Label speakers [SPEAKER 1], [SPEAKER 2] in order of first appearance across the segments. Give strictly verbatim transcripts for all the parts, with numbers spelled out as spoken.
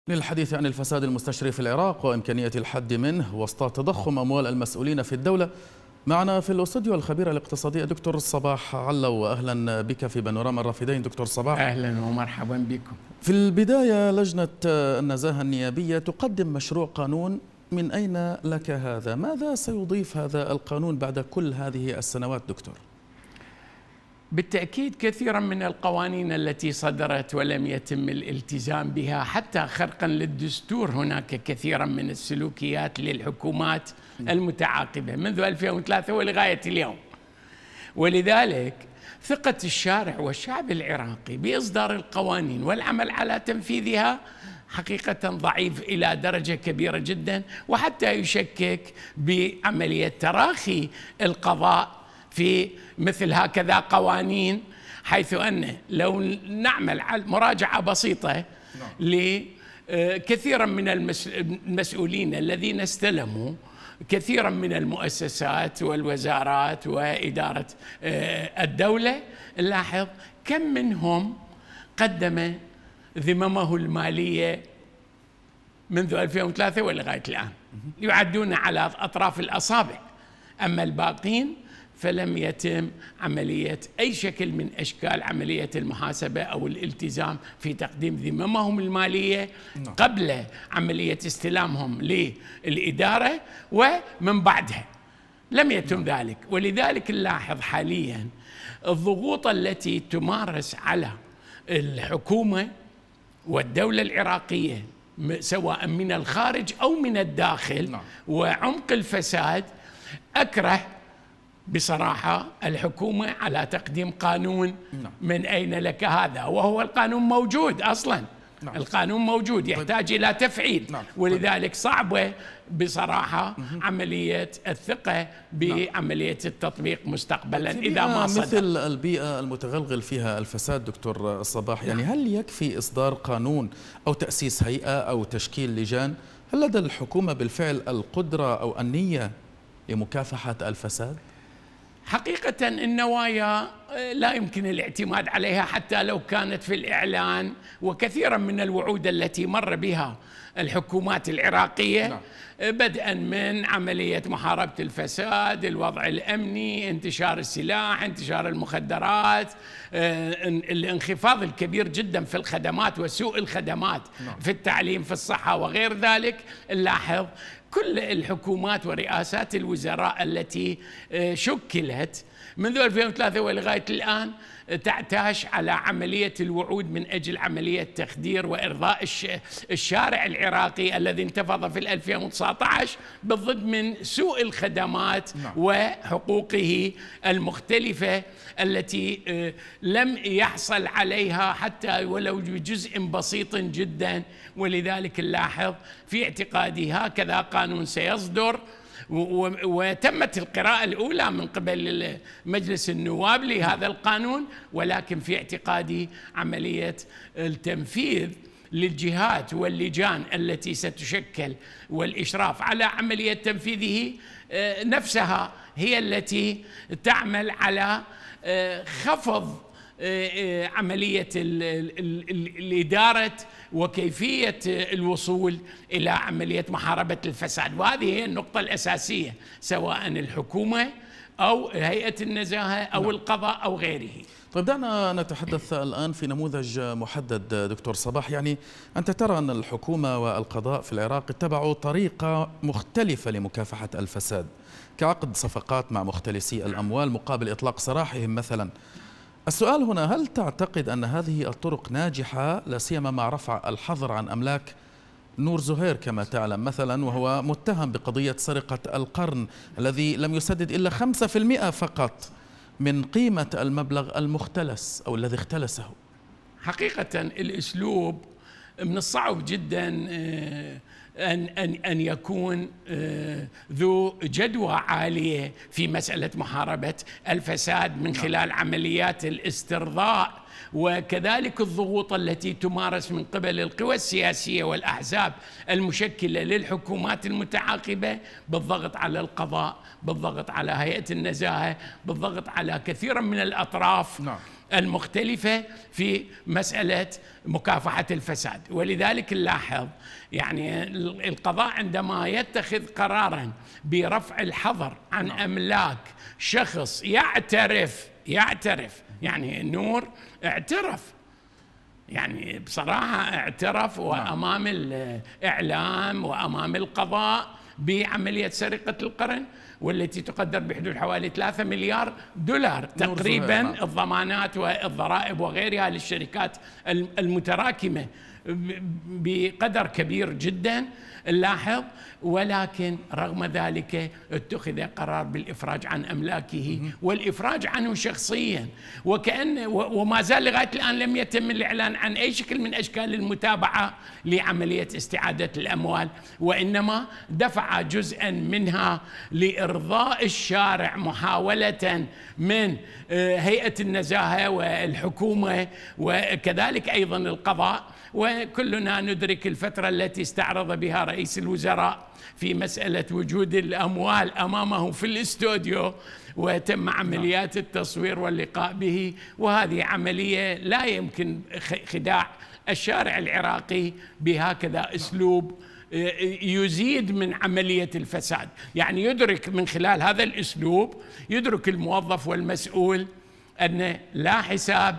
[SPEAKER 1] للحديث عن الفساد المستشري في العراق وإمكانية الحد منه وسط تضخم أموال المسؤولين في الدولة، معنا في الاستوديو الخبيرة الاقتصادية دكتور صباح علو، وأهلا بك في بانوراما الرافدين دكتور صباح.
[SPEAKER 2] أهلا ومرحبا بكم.
[SPEAKER 1] في البداية، لجنة النزاهة النيابية تقدم مشروع قانون، من أين لك هذا؟ ماذا سيضيف هذا القانون بعد كل هذه السنوات دكتور؟
[SPEAKER 2] بالتأكيد كثيرا من القوانين التي صدرت ولم يتم الالتزام بها حتى خرقا للدستور، هناك كثيرا من السلوكيات للحكومات المتعاقبة منذ ألفين وثلاثة ولغاية اليوم، ولذلك ثقة الشارع والشعب العراقي بإصدار القوانين والعمل على تنفيذها حقيقة ضعيف إلى درجة كبيرة جدا، وحتى يشكك بعملية تراخي القضاء في مثل هكذا قوانين، حيث أن لو نعمل على مراجعة بسيطة لكثيرا من المسؤولين الذين استلموا كثيرا من المؤسسات والوزارات وإدارة الدولة، نلاحظ كم منهم قدم ذممه المالية منذ ألفين وثلاثة ولغاية الآن، يعدون على أطراف الأصابع. أما الباقين فلم يتم عملية أي شكل من أشكال عملية المحاسبة أو الالتزام في تقديم ذممهم المالية قبل عملية استلامهم للإدارة ومن بعدها لم يتم ذلك. ولذلك نلاحظ حاليا الضغوط التي تمارس على الحكومة والدولة العراقية سواء من الخارج أو من الداخل، وعمق الفساد. أكره بصراحة الحكومة على تقديم قانون من أين لك هذا، وهو القانون موجود أصلا. نعم. القانون موجود يحتاج إلى تفعيل. نعم. ولذلك صعبة بصراحة عملية الثقة بعملية التطبيق مستقبلا إذا ما صدر.
[SPEAKER 1] مثل البيئة المتغلغل فيها الفساد دكتور صباح، يعني هل يكفي إصدار قانون أو تأسيس هيئة أو تشكيل لجان؟ هل لدى الحكومة بالفعل القدرة أو النية لمكافحة الفساد؟
[SPEAKER 2] حقيقة النوايا لا يمكن الاعتماد عليها حتى لو كانت في الإعلان، وكثيرا من الوعود التي مر بها الحكومات العراقية لا. بدءا من عملية محاربة الفساد، الوضع الأمني، انتشار السلاح، انتشار المخدرات، الانخفاض الكبير جدا في الخدمات وسوء الخدمات لا. في التعليم، في الصحة وغير ذلك. نلاحظ كل الحكومات ورئاسات الوزراء التي شكلت منذ ألفين وثلاثة ولغاية الآن تعتاش على عملية الوعود من أجل عملية تخدير وإرضاء الشارع العراقي الذي انتفض في ألفين وتسعة عشر بالضد من سوء الخدمات وحقوقه المختلفة التي لم يحصل عليها حتى ولو بجزء بسيط جدا. ولذلك نلاحظ في اعتقادي هكذا قانون سيصدر، وتمت القراءة الأولى من قبل مجلس النواب لهذا القانون، ولكن في اعتقادي عملية التنفيذ للجهات واللجان التي ستشكل والإشراف على عملية تنفيذه نفسها هي التي تعمل على خفض عملية الإدارة وكيفية الوصول إلى عملية محاربة الفساد. وهذه هي النقطة الأساسية، سواء الحكومة أو هيئة النزاهة أو القضاء أو غيره.
[SPEAKER 1] طيب، دعنا نتحدث الآن في نموذج محدد دكتور صباح. يعني أنت ترى أن الحكومة والقضاء في العراق اتبعوا طريقة مختلفة لمكافحة الفساد، كعقد صفقات مع مختلسي الأموال مقابل إطلاق سراحهم مثلا. السؤال هنا، هل تعتقد أن هذه الطرق ناجحة، لا سيما مع رفع الحظر عن أملاك نور زهير كما تعلم مثلا، وهو متهم بقضية سرقة القرن الذي لم يسدد إلا خمسة في المئة فقط من قيمة المبلغ المختلس أو الذي اختلسه؟
[SPEAKER 2] حقيقة الأسلوب من الصعب جدا أن أن أن يكون ذو جدوى عالية في مسألة محاربة الفساد من خلال عمليات الاسترضاء وكذلك الضغوط التي تمارس من قبل القوى السياسية والأحزاب المشكلة للحكومات المتعاقبة بالضغط على القضاء، بالضغط على هيئة النزاهة، بالضغط على كثير من الأطراف نعم. المختلفة في مسألة مكافحة الفساد. ولذلك نلاحظ يعني القضاء عندما يتخذ قراراً برفع الحظر عن نعم. أملاك شخص يعترف يعترف يعني نور اعترف، يعني بصراحة اعترف وأمام الإعلام وأمام القضاء بعملية سرقة القرن، والتي تقدر بحدود حوالي ثلاثة مليار دولار تقريبا، الضمانات والضرائب وغيرها للشركات المتراكمة بقدر كبير جدا نلاحظ. ولكن رغم ذلك اتخذ قرار بالإفراج عن أملاكه والإفراج عنه شخصيا، وكأن وما زال لغاية الآن لم يتم الإعلان عن أي شكل من أشكال المتابعة لعملية استعادة الأموال، وإنما دفع جزءا منها لإرضاء الشارع محاولة من هيئة النزاهة والحكومة وكذلك أيضا القضاء. وكلنا ندرك الفترة التي استعرض بها رئيس الوزراء في مسألة وجود الأموال أمامه في الاستوديو، وتم عمليات التصوير واللقاء به، وهذه عملية لا يمكن خداع الشارع العراقي بهكذا أسلوب يزيد من عملية الفساد. يعني يدرك من خلال هذا الأسلوب، يدرك الموظف والمسؤول أن لا حساب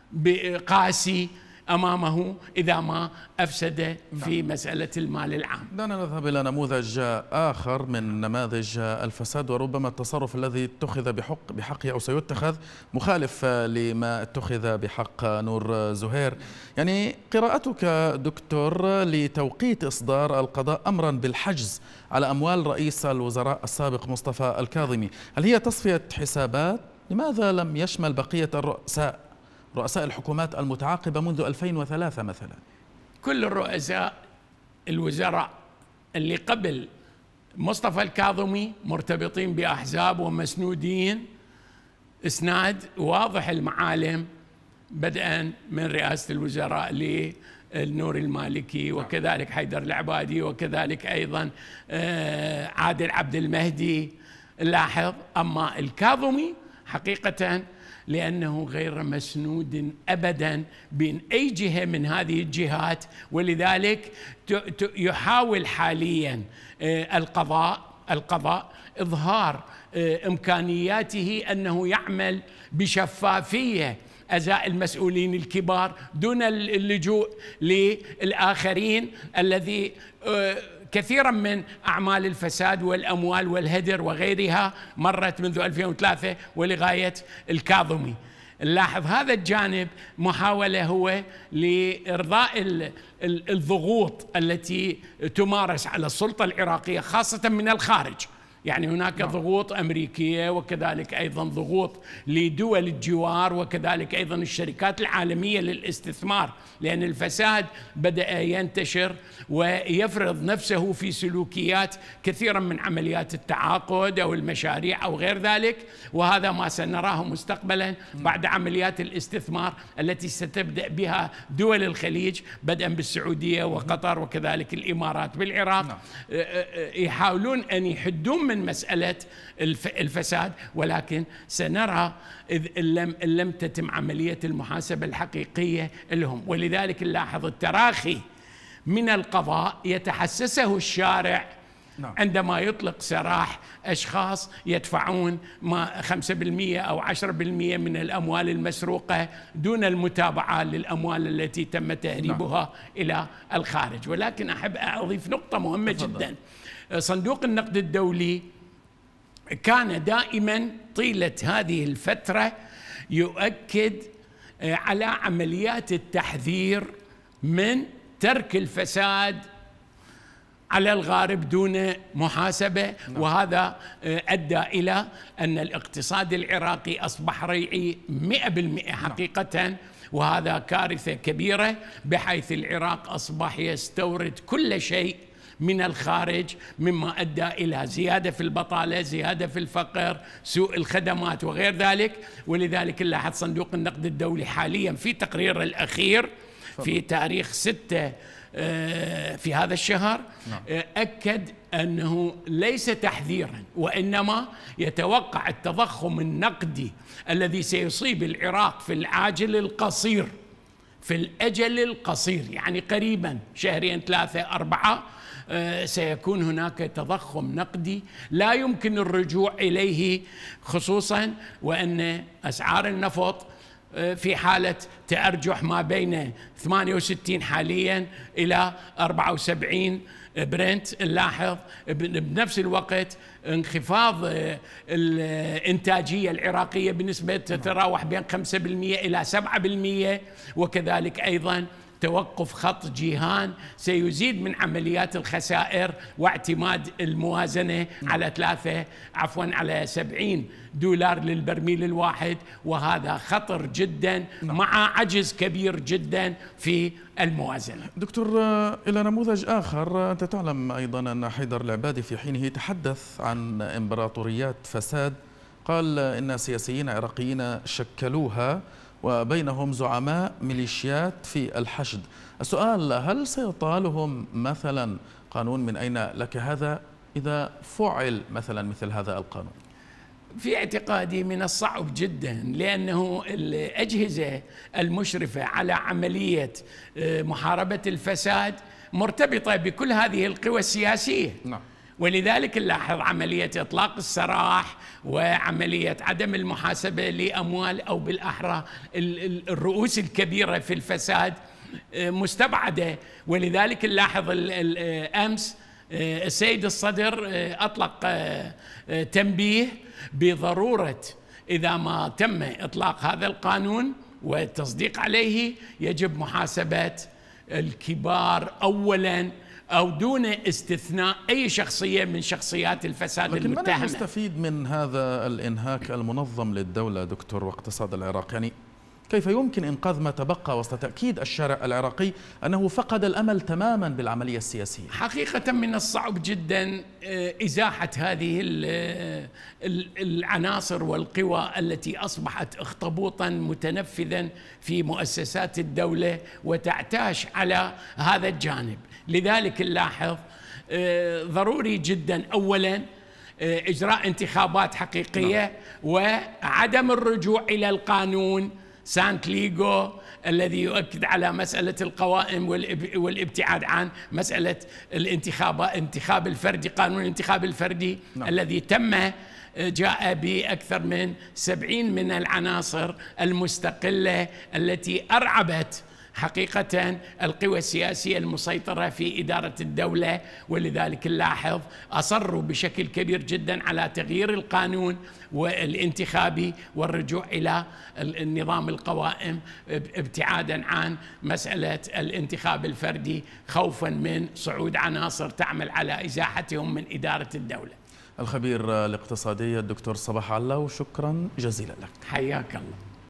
[SPEAKER 2] قاسي أمامه إذا ما أفسد في مسألة المال العام.
[SPEAKER 1] دعنا نذهب إلى نموذج آخر من نماذج الفساد، وربما التصرف الذي اتخذ بحق بحقه أو سيتخذ مخالف لما اتخذ بحق نور زهير. يعني قراءتك دكتور لتوقيت إصدار القضاء أمرا بالحجز على أموال رئيس الوزراء السابق مصطفى الكاظمي، هل هي تصفية حسابات؟ لماذا لم يشمل بقية الرؤساء رؤساء الحكومات المتعاقبة منذ ألفين وثلاثة مثلا؟
[SPEAKER 2] كل الرؤساء الوزراء اللي قبل مصطفى الكاظمي مرتبطين بأحزاب ومسنودين إسناد واضح المعالم، بدءا من رئاسة الوزراء للنور المالكي، وكذلك حيدر العبادي، وكذلك أيضا عادل عبد المهدي. لاحظ أما الكاظمي حقيقة لأنه غير مسنود أبدا بين أي جهة من هذه الجهات، ولذلك يحاول حاليا القضاء القضاء إظهار إمكانياته أنه يعمل بشفافية أزاء المسؤولين الكبار دون اللجوء للآخرين الذي كثيرا من أعمال الفساد والأموال والهدر وغيرها مرت منذ ألفين وثلاثة ولغاية الكاظمي. نلاحظ هذا الجانب محاولة هو لإرضاء الضغوط التي تمارس على السلطة العراقية خاصة من الخارج. يعني هناك ضغوط أمريكية، وكذلك أيضا ضغوط لدول الجوار، وكذلك أيضا الشركات العالمية للاستثمار، لأن الفساد بدأ ينتشر ويفرض نفسه في سلوكيات كثيرا من عمليات التعاقد أو المشاريع أو غير ذلك، وهذا ما سنراه مستقبلا بعد عمليات الاستثمار التي ستبدأ بها دول الخليج بدءا بالسعودية وقطر وكذلك الإمارات بالعراق. يحاولون أن يحدون من مسألة الفساد، ولكن سنرى إذ لم, لم تتم عملية المحاسبة الحقيقية لهم. ولذلك نلاحظ التراخي من القضاء يتحسسه الشارع عندما يطلق سراح أشخاص يدفعون ما خمسة بالمئة أو عشرة بالمئة من الأموال المسروقة دون المتابعة للأموال التي تم تهريبها إلى الخارج. ولكن أحب أضيف نقطة مهمة جدا. صندوق النقد الدولي كان دائما طيلة هذه الفترة يؤكد على عمليات التحذير من ترك الفساد على الغارب دون محاسبة، وهذا أدى إلى أن الاقتصاد العراقي أصبح ريعي مئة بالمئة حقيقة، وهذا كارثة كبيرة، بحيث العراق أصبح يستورد كل شيء من الخارج، مما أدى إلى زيادة في البطالة، زيادة في الفقر، سوء الخدمات وغير ذلك. ولذلك نلاحظ صندوق النقد الدولي حاليا في تقريره الأخير في تاريخ ستة في هذا الشهر أكد أنه ليس تحذيرا، وإنما يتوقع التضخم النقدي الذي سيصيب العراق في العاجل القصير، في الأجل القصير، يعني قريبا شهرين ثلاثة أربعة سيكون هناك تضخم نقدي لا يمكن الرجوع إليه، خصوصا وأن أسعار النفط في حالة تأرجح ما بين ثمانية وستين حاليا إلى أربعة وسبعين برنت. نلاحظ بنفس الوقت انخفاض الإنتاجية العراقية بنسبة تتراوح بين خمسة بالمئة إلى سبعة بالمئة، وكذلك أيضا توقف خط جيهان سيزيد من عمليات الخسائر واعتماد الموازنة على ثلاثة عفوا على سبعين دولار للبرميل الواحد، وهذا خطر جدا مع عجز كبير جدا في الموازنة.
[SPEAKER 1] دكتور، إلى نموذج آخر، أنت تعلم أيضا أن حيدر العبادي في حينه تحدث عن إمبراطوريات فساد، قال إن سياسيين عراقيين شكلوها وبينهم زعماء ميليشيات في الحشد. السؤال: هل سيطالهم مثلا قانون من أين لك هذا إذا فعل مثلا مثل هذا القانون؟
[SPEAKER 2] في اعتقادي من الصعب جدا، لأنه الأجهزة المشرفة على عملية محاربة الفساد مرتبطة بكل هذه القوى السياسية.
[SPEAKER 1] نعم.
[SPEAKER 2] ولذلك نلاحظ عملية إطلاق السراح وعملية عدم المحاسبة لأموال أو بالأحرى الرؤوس الكبيرة في الفساد مستبعدة. ولذلك نلاحظ أمس السيد الصدر أطلق تنبيه بضرورة إذا ما تم إطلاق هذا القانون والتصديق عليه يجب محاسبة الكبار أولاً أو دون استثناء أي شخصية من شخصيات الفساد
[SPEAKER 1] لكن
[SPEAKER 2] المتهمة.
[SPEAKER 1] من يستفيد من هذا الإنهاك المنظم للدولة دكتور واقتصاد العراق؟ يعني كيف يمكن إنقاذ ما تبقى وسط تأكيد الشارع العراقي أنه فقد الأمل تماما بالعملية السياسية؟
[SPEAKER 2] حقيقة من الصعب جدا إزاحة هذه العناصر والقوى التي أصبحت أخطبوطا متنفذا في مؤسسات الدولة وتعتاش على هذا الجانب. لذلك نلاحظ ضروري جدا أولا إجراء انتخابات حقيقية وعدم الرجوع إلى القانون سانت ليغو الذي يؤكد على مسألة القوائم والابتعاد عن مسألة الانتخاب انتخاب الفردي. قانون الانتخاب الفردي نعم. الذي تم جاء بأكثر من سبعين من العناصر المستقلة التي أرعبت حقيقة القوى السياسية المسيطرة في إدارة الدولة. ولذلك نلاحظ أصروا بشكل كبير جدا على تغيير القانون والانتخابي والرجوع إلى النظام القوائم ابتعادا عن مسألة الانتخاب الفردي خوفا من صعود عناصر تعمل على إزاحتهم من إدارة الدولة.
[SPEAKER 1] الخبير الاقتصادي الدكتور صباح علاو، شكرا جزيلا لك.
[SPEAKER 2] حياك الله.